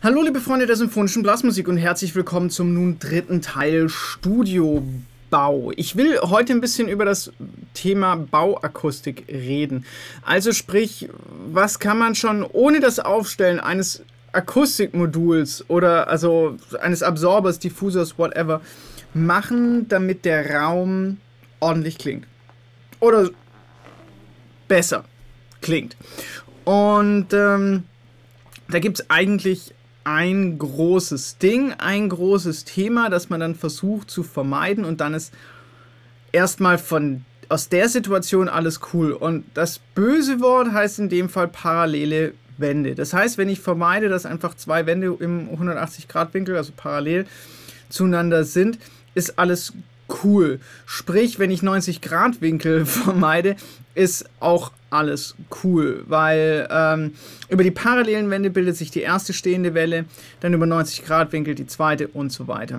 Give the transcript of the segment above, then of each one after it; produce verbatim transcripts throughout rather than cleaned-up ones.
Hallo liebe Freunde der symphonischen Blasmusik und herzlich willkommen zum nun dritten Teil Studiobau. Ich will heute ein bisschen über das Thema Bauakustik reden. Also sprich, was kann man schon ohne das Aufstellen eines Akustikmoduls oder also eines Absorbers, Diffusers, whatever, machen, damit der Raum ordentlich klingt. Oder besser klingt. Und ähm, da gibt es eigentlich ein großes Ding, ein großes Thema, das man dann versucht zu vermeiden, und dann ist erstmal von aus der Situation alles cool. Und das böse Wort heißt in dem Fall parallele Wände. Das heißt, wenn ich vermeide, dass einfach zwei Wände im hundertachtzig Grad Winkel, also parallel zueinander sind, ist alles cool. Sprich, wenn ich neunzig Grad Winkel vermeide, ist auch alles cool, weil ähm, über die parallelen Wände bildet sich die erste stehende Welle, dann über neunzig Grad Winkel die zweite und so weiter.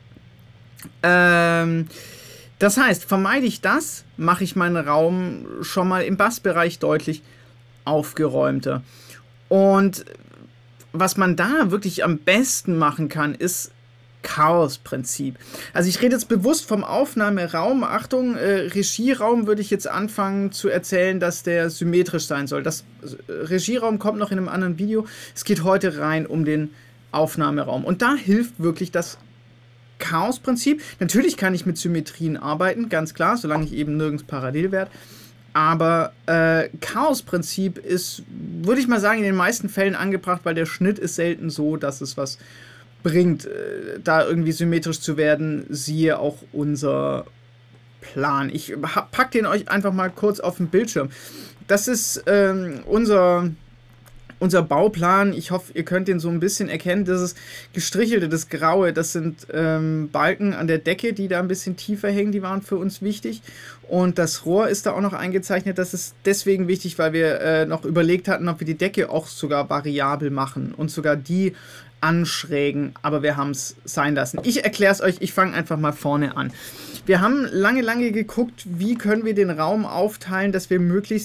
Ähm, das heißt, vermeide ich das, mache ich meinen Raum schon mal im Bassbereich deutlich aufgeräumter. Und was man da wirklich am besten machen kann, ist Chaos-Prinzip. Also ich rede jetzt bewusst vom Aufnahmeraum. Achtung, äh, Regieraum würde ich jetzt anfangen zu erzählen, dass der symmetrisch sein soll. Das äh, Regieraum kommt noch in einem anderen Video. Es geht heute rein um den Aufnahmeraum. Und da hilft wirklich das Chaos-Prinzip. Natürlich kann ich mit Symmetrien arbeiten, ganz klar, solange ich eben nirgends parallel werde. Aber äh, Chaos-Prinzip ist, würde ich mal sagen, in den meisten Fällen angebracht, weil der Schnitt ist selten so, dass es was bringt, äh, da irgendwie symmetrisch zu werden, siehe auch unser Plan. Ich packe den euch einfach mal kurz auf den Bildschirm. Das ist ähm, unser, unser Bauplan. Ich hoffe, ihr könnt den so ein bisschen erkennen. Das ist gestrichelte, das Graue, das sind ähm, Balken an der Decke, die da ein bisschen tiefer hängen, die waren für uns wichtig. Und das Rohr ist da auch noch eingezeichnet. Das ist deswegen wichtig, weil wir äh, noch überlegt hatten, ob wir die Decke auch sogar variabel machen und sogar die anschrägen, aber wir haben es sein lassen. Ich erkläre es euch, ich fange einfach mal vorne an. Wir haben lange, lange geguckt, wie können wir den Raum aufteilen, dass wir möglichst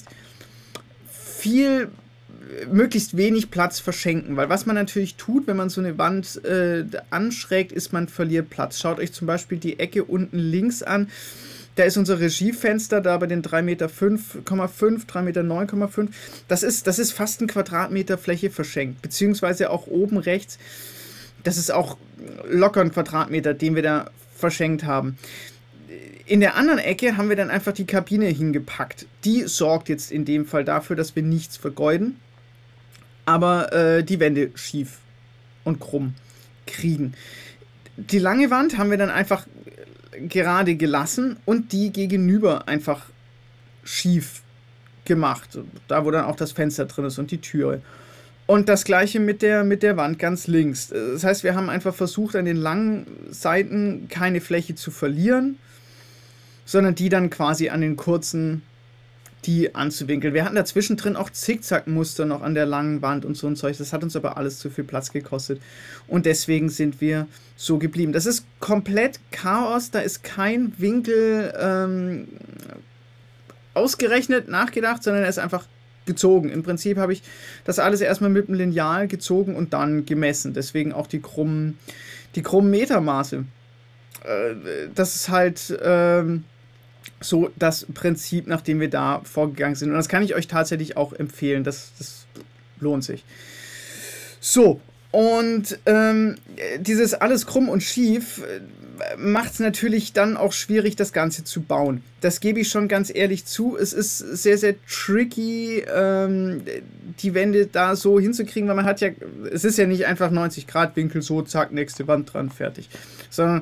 viel, möglichst wenig Platz verschenken, weil was man natürlich tut, wenn man so eine Wand äh, anschrägt, ist, man verliert Platz. Schaut euch zum Beispiel die Ecke unten links an. Da ist unser Regiefenster, da bei den drei Meter fünf Komma fünf, drei Meter neun Komma fünf. Das ist, das ist fast ein Quadratmeter Fläche verschenkt. Beziehungsweise auch oben rechts, das ist auch locker ein Quadratmeter, den wir da verschenkt haben. In der anderen Ecke haben wir dann einfach die Kabine hingepackt. Die sorgt jetzt in dem Fall dafür, dass wir nichts vergeuden, aber äh, die Wände schief und krumm kriegen. Die lange Wand haben wir dann einfach gerade gelassen und die gegenüber einfach schief gemacht. Da, wo dann auch das Fenster drin ist und die Türe. Und das gleiche mit der, mit der Wand ganz links. Das heißt, wir haben einfach versucht, an den langen Seiten keine Fläche zu verlieren, sondern die dann quasi an den kurzen, die anzuwinkeln. Wir hatten dazwischen drin auch Zickzackmuster noch an der langen Wand und so ein Zeug. Das hat uns aber alles zu viel Platz gekostet. Und deswegen sind wir so geblieben. Das ist komplett Chaos. Da ist kein Winkel ähm, ausgerechnet, nachgedacht, sondern er ist einfach gezogen. Im Prinzip habe ich das alles erstmal mit dem Lineal gezogen und dann gemessen. Deswegen auch die krummen, die krummen Metermaße. Äh, das ist halt Ähm, so das Prinzip, nach dem wir da vorgegangen sind. Und das kann ich euch tatsächlich auch empfehlen. Das, das lohnt sich. So, und ähm, dieses alles krumm und schief äh, macht es natürlich dann auch schwierig, das Ganze zu bauen. Das gebe ich schon ganz ehrlich zu. Es ist sehr, sehr tricky, ähm, die Wände da so hinzukriegen, weil man hat ja, es ist ja nicht einfach neunzig Grad Winkel, so, zack, nächste Wand dran, fertig. Sondern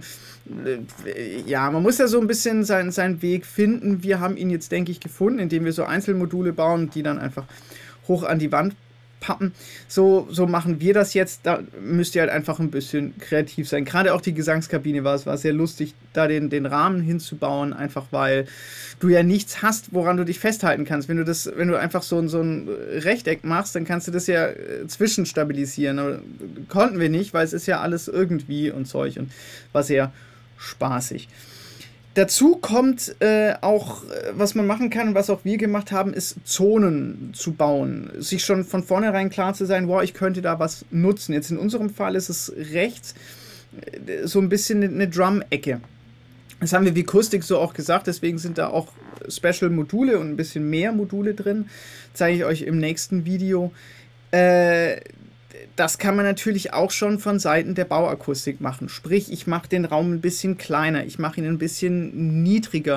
ja, man muss ja so ein bisschen seinen, seinen Weg finden. Wir haben ihn jetzt, denke ich, gefunden, indem wir so Einzelmodule bauen, die dann einfach hoch an die Wand pappen. So, so machen wir das jetzt. Da müsst ihr halt einfach ein bisschen kreativ sein. Gerade auch die Gesangskabine war es war sehr lustig, da den, den Rahmen hinzubauen, einfach weil du ja nichts hast, woran du dich festhalten kannst. Wenn du das, wenn du einfach so, so ein Rechteck machst, dann kannst du das ja zwischenstabilisieren. Aber konnten wir nicht, weil es ist ja alles irgendwie und Zeug und war sehr spaßig. Dazu kommt äh, auch, was man machen kann und was auch wir gemacht haben, ist Zonen zu bauen. Sich schon von vornherein klar zu sein, wow, ich könnte da was nutzen. Jetzt in unserem Fall ist es rechts so ein bisschen eine Drum-Ecke. Das haben wir wie Kustik so auch gesagt, deswegen sind da auch Special-Module und ein bisschen mehr Module drin. Zeige ich euch im nächsten Video. Äh, das kann man natürlich auch schon von Seiten der Bauakustik machen. Sprich, ich mache den Raum ein bisschen kleiner, ich mache ihn ein bisschen niedriger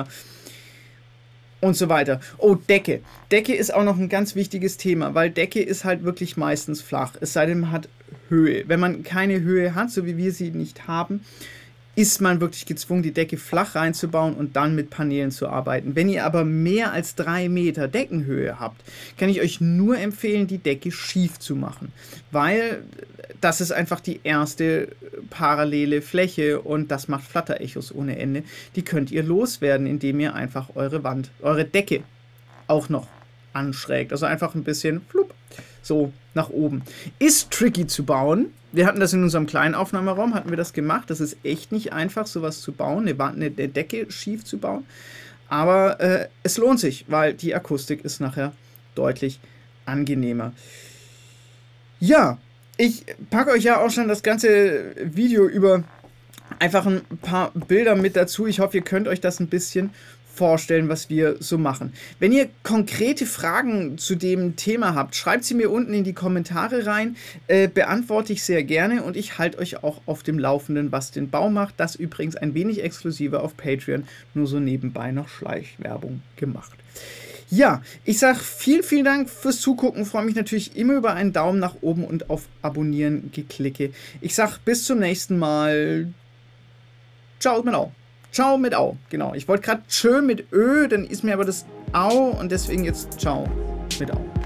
und so weiter. Oh, Decke. Decke ist auch noch ein ganz wichtiges Thema, weil Decke ist halt wirklich meistens flach. Es sei denn, man hat Höhe. Wenn man keine Höhe hat, so wie wir sie nicht haben, ist man wirklich gezwungen, die Decke flach reinzubauen und dann mit Paneelen zu arbeiten. Wenn ihr aber mehr als drei Meter Deckenhöhe habt, kann ich euch nur empfehlen, die Decke schief zu machen, weil das ist einfach die erste parallele Fläche und das macht Flatterechos ohne Ende. Die könnt ihr loswerden, indem ihr einfach eure Wand, eure Decke auch noch anschrägt. Also einfach ein bisschen flupp, so nach oben. Ist tricky zu bauen. Wir hatten das in unserem kleinen Aufnahmeraum, hatten wir das gemacht. Das ist echt nicht einfach, sowas zu bauen, eine, Wand, eine Decke schief zu bauen. Aber äh, es lohnt sich, weil die Akustik ist nachher deutlich angenehmer. Ja, ich packe euch ja auch schon das ganze Video über einfach ein paar Bilder mit dazu. Ich hoffe, ihr könnt euch das ein bisschen vorstellen, was wir so machen. Wenn ihr konkrete Fragen zu dem Thema habt, schreibt sie mir unten in die Kommentare rein, äh, beantworte ich sehr gerne und ich halte euch auch auf dem Laufenden, was den Bau macht. Das übrigens ein wenig exklusiver auf Patreon, nur so nebenbei noch Schleichwerbung gemacht. Ja, ich sage vielen, vielen Dank fürs Zugucken, freue mich natürlich immer über einen Daumen nach oben und auf Abonnieren geklicke. Ich sage bis zum nächsten Mal. Ciao mit Au. Ciao mit Au, genau. Ich wollte gerade tschö mit Ö, dann ist mir aber das Au und deswegen jetzt Ciao mit Au.